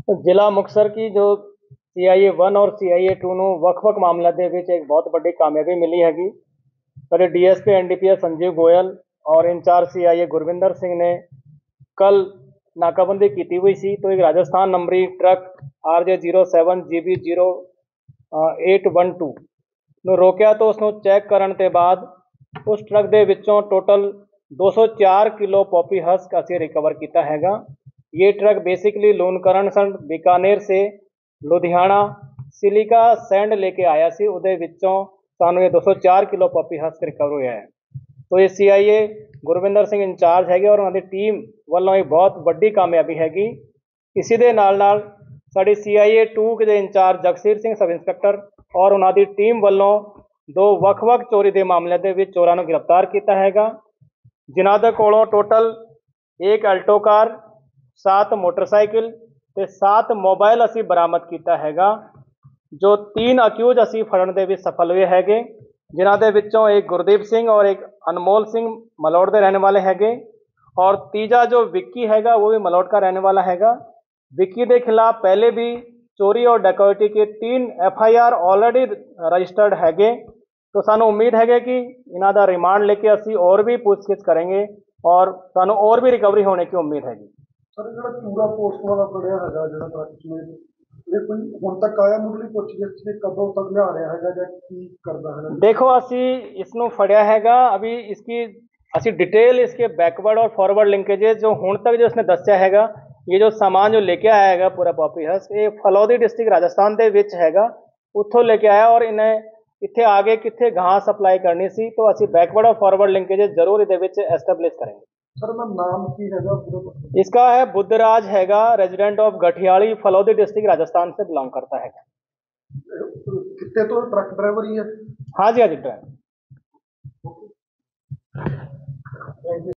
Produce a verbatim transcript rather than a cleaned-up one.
तो ਜ਼ਿਲ੍ਹਾ ਮੁਕਤਸਰ की जो सी आई ए वन और सी आई ए टू ਨੂੰ ਵੱਖ-ਵੱਖ ਮਾਮਲਿਆਂ ਦੇ ਵਿੱਚ ਇੱਕ ਬਹੁਤ ਵੱਡੀ ਕਾਮਯਾਬੀ ਮਿਲੀ ਹੈਗੀ। ਸਾਡੇ D S P N D P S Sanjeev Goyal और in charge C I A Gurvinder Singh ने कल नाकाबंदी की हुई सी। तो एक राजस्थान नंबरी truck R J zero seven G B zero eight one two ਨੂੰ ਰੋਕਿਆ। तो उसਨੂੰ चैक करने के बाद उस ट्रक के विचों टोटल दो सौ चार किलो पॉपी हस्क असी रिकवर किया हैगा। ये truck basically Lunkaransar Bikaner से लुधियाना सिलिका सैंड लेके आया सी। उहदे विचों सानू ये दो सौ चार किलो पॉपी हस्क रिकवर होया है। तो ये C I A Gurvinder Singh in charge है और उन्होंने टीम वालों एक बहुत वड्डी कामयाबी हैगी। इसी दे नाल नाल साडी सी आई ए टू के in charge Jagsir Singh sub inspector और उन्होंने टीम वालों दो ਵੱਖ-ਵੱਖ चोरी के मामलों के विच चोरां नूं गिरफ्तार किया हैगा, जिन्हां दे कोलों टोटल एक अल्टो कार, सात मोटरसाइकिल ते सात मोबाइल असी बरामद किया हैगा। जो तीन अक्यूज असी फड़न दे विच सफल हुए हैगे, जिन्हां दे विचों एक गुरदीप सिंह और एक अनमोल सिंह मलौट के रहने वाले हैगे और तीजा जो विक्की हैगा वो भी मलौट का रहने वाला हैगा। विक्की के खिलाफ पहले भी चोरी और डकैती के तीन F I R already registered हैगे। तो सानू उम्मीद है कि इन्हां दा रिमांड लेके असी और भी पूछगिछ करेंगे और सानू और भी रिकवरी होने की उम्मीद हैगी। सर ਜਿਹੜਾ ਚੂੜਾ ਪੋਸਟ ਵਾਲਾ ਫੜਿਆ ਹੈਗਾ ਜਿਹੜਾ ਟਰੱਕ ਸਮੇਤ ਇਹ ਕੋਈ ਹੁਣ ਤੱਕ ਆਇਆ ਮੁੱਢਲੀ ਪੁੱਛਗਿੱਛ ਤੇ ਕਦੋਂ तक ਲਿਆ ਰਿਹਾ ਹੈਗਾ ਜਾਂ ਕੀ ਕਰਦਾ ਹੈਗਾ? देखो असी इसनू फड़िया हैगा, अभी इसकी असी डिटेल इसके बैकवर्ड और फॉरवर्ड लिंकेजेस जो हुण तक जो इसने दस्या हैगा, ये जो सामान जो लेके आया हैगा पूरा पॉपी हस्क ये फलौदी डिस्ट्रिक्ट राजस्थान के विच हैगा, उत्थों लेके आया और इन्हें इत्थे आगे कित्थे घास सप्लाई करनी सी। तो असी बैकवर्ड और फॉरवर्ड लिंकेजेस जरूर इहदे विच एस्टैबलिश करेंगे। सर मैं नाम की हैगा पूरा? इसका है बुद्धराज हैगा, resident of Ghatiyali, Phalodi district Rajasthan से बिलोंग करता है। कितने तो ट्रक ड्राइवर ही है? हाँ जी, हाँ जी ड्राइवर।